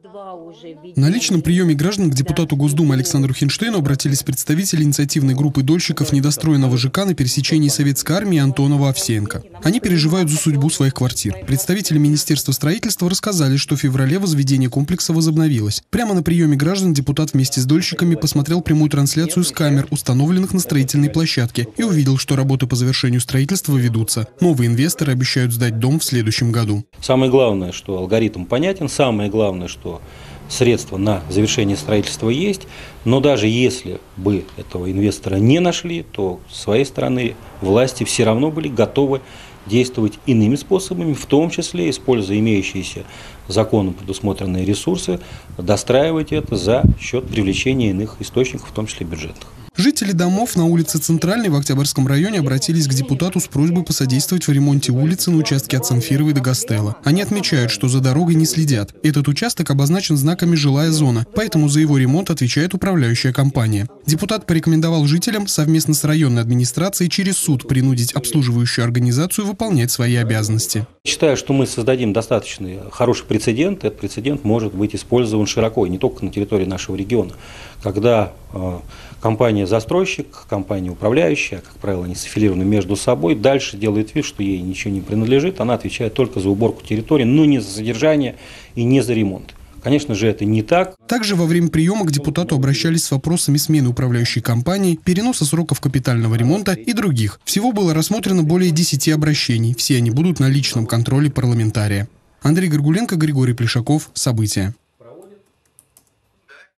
На личном приеме граждан к депутату Госдумы Александру Хинштейну обратились представители инициативной группы дольщиков недостроенного ЖК на пересечении Советской армии Антонова-Овсеенко. Они переживают за судьбу своих квартир. Представители Министерства строительства рассказали, что в феврале возведение комплекса возобновилось. Прямо на приеме граждан депутат вместе с дольщиками посмотрел прямую трансляцию с камер, установленных на строительной площадке, и увидел, что работы по завершению строительства ведутся. Новые инвесторы обещают сдать дом в следующем году. Самое главное, что алгоритм понятен, самое главное, что средства на завершение строительства есть, но даже если бы этого инвестора не нашли, то с своей стороны власти все равно были готовы действовать иными способами, в том числе используя имеющиеся законом предусмотренные ресурсы, достраивать это за счет привлечения иных источников, в том числе бюджетных. Жители домов на улице Центральной в Октябрьском районе обратились к депутату с просьбой посодействовать в ремонте улицы на участке от Санфировой до Гастелло. Они отмечают, что за дорогой не следят. Этот участок обозначен знаками «Жилая зона», поэтому за его ремонт отвечает управляющая компания. Депутат порекомендовал жителям совместно с районной администрацией через суд принудить обслуживающую организацию выполнять свои обязанности. Считаю, что мы создадим достаточно хороший прецедент. Этот прецедент может быть использован широко, и не только на территории нашего региона. Когда компания-застройщик, компания управляющая, как правило, они саффилированы между собой, дальше делает вид, что ей ничего не принадлежит, она отвечает только за уборку территории, но не за содержание и не за ремонт. Конечно же, это не так. Также во время приема к депутату обращались с вопросами смены управляющей компании, переноса сроков капитального ремонта и других. Всего было рассмотрено более 10 обращений. Все они будут на личном контроле парламентария. Андрей Горгуленко, Григорий Плешаков. События.